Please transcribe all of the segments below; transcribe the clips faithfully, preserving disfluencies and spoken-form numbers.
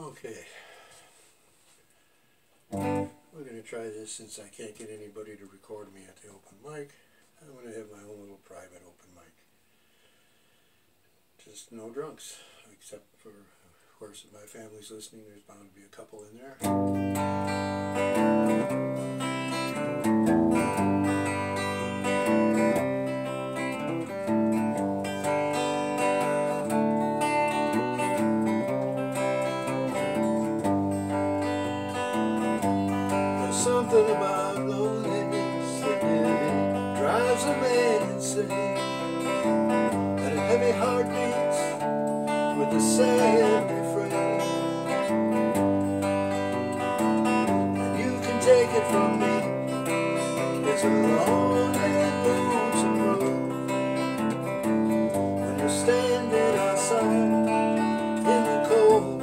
Okay, we're going to try this since I can't get anybody to record me at the open mic. I'm going to have my own little private open mic. Just no drunks, except for, of course, if my family's listening, there's bound to be a couple in there. Something about loneliness that drives a man insane, and a heavy heart beats with a sad refrain. And you can take it from me, it's a long and lonesome road when you're standing outside in the cold.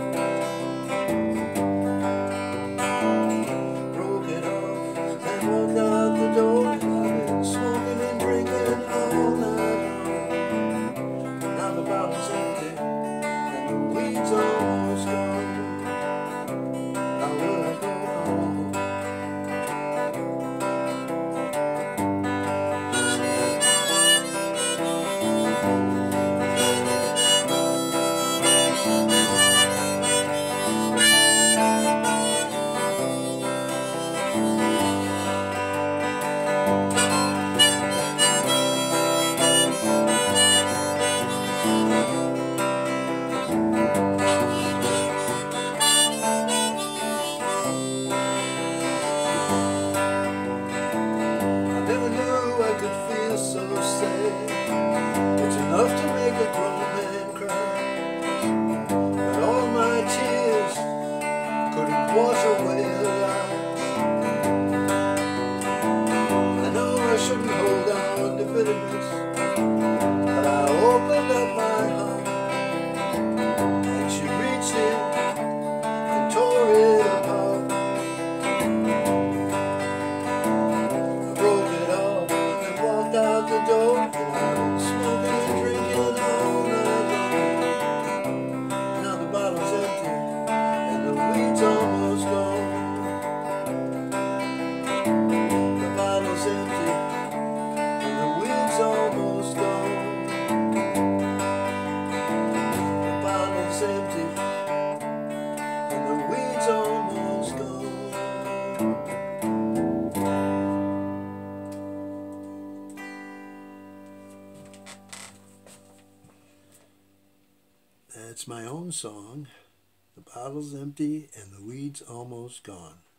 Walked out the door, I've been smoking and drinking all night long. Now the bottle's empty and the weed's almost gone. How will I go home? So sad, it's enough to make a grown man cry, but all my tears couldn't wash away her eyes. I know I shouldn't hold on to bitterness, but I opened up my heart, and she reached in and tore it apart. I broke it off, out the door, and I've been smoking and drinking all night long. Now the bottle's empty and the weed's almost gone. The bottle's empty and the weed's almost gone. The bottle's empty and the weed's almost gone. That's my own song. The bottle's empty and the weed's almost gone.